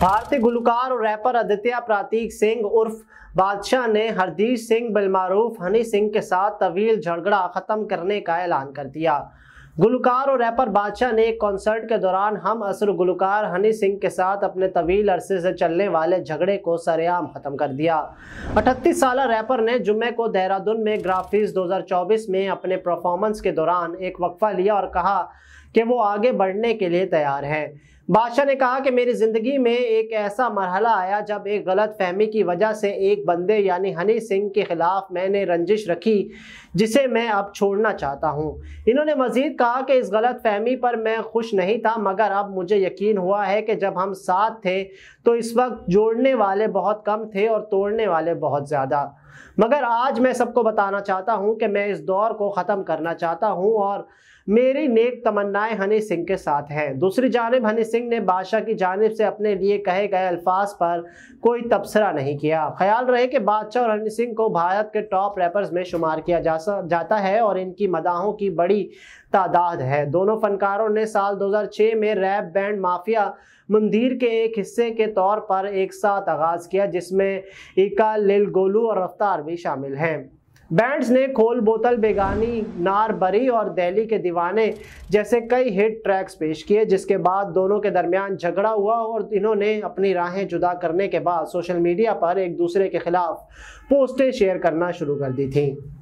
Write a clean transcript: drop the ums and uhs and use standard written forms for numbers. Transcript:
भारतीय गुलकार और रैपर आदित्य प्रतीक सिंह उर्फ बादशाह ने हरदीप सिंह बिलमारूफ हनी सिंह के साथ तवील झगड़ा खत्म करने का ऐलान कर दिया। गुलकार और रैपर बादशाह ने एक कॉन्सर्ट के दौरान हम असर गुलकार हनी सिंह के साथ अपने तवील अरसे से चलने वाले झगड़े को सरेआम खत्म कर दिया। 38 साल रैपर ने जुम्मे को देहरादून में ग्राफिक्स 2024 में अपने परफॉर्मेंस के दौरान एक वक्फा लिया और कहा कि वो आगे बढ़ने के लिए तैयार है। बादशाह ने कहा कि मेरी जिंदगी में एक ऐसा मरहला आया जब एक गलत फहमी की वजह से एक बंदे यानी हनी सिंह के खिलाफ मैंने रंजिश रखी जिसे मैं अब छोड़ना चाहता हूं। इन्होंने मजीद कहा कि इस गलत फहमी पर मैं खुश नहीं था, मगर अब मुझे यकीन हुआ है कि जब हम साथ थे तो इस वक्त जोड़ने वाले बहुत कम थे और तोड़ने वाले बहुत ज़्यादा। मगर आज मैं सबको बताना चाहता हूं कि मैं इस दौर को ख़त्म करना चाहता हूं और मेरी नेक तमन्नाएं हनी सिंह के साथ हैं। दूसरी जानिब हनी सिंह ने बादशाह की जानिब से अपने लिए कहे गए अल्फाज पर कोई तबसरा नहीं किया। ख्याल रहे कि बादशाह और हनी सिंह को भारत के टॉप रैपर्स में शुमार किया जाता है और इनकी मदाहों की बड़ी तादाद है। दोनों फनकारों ने साल 2006 में रैप बैंड माफिया मुंदीर के एक हिस्से के तौर पर एक साथ आगाज किया, जिसमें इका, लिल गोलू और रफ्तार भी शामिल हैं। बैंड्स ने खोल बोतल, बेगानी, नार बरी और दिल्ली के दीवाने जैसे कई हिट ट्रैक्स पेश किए, जिसके बाद दोनों के दरमियान झगड़ा हुआ और इन्होंने अपनी राहें जुदा करने के बाद सोशल मीडिया पर एक दूसरे के खिलाफ पोस्टें शेयर करना शुरू कर दी थी।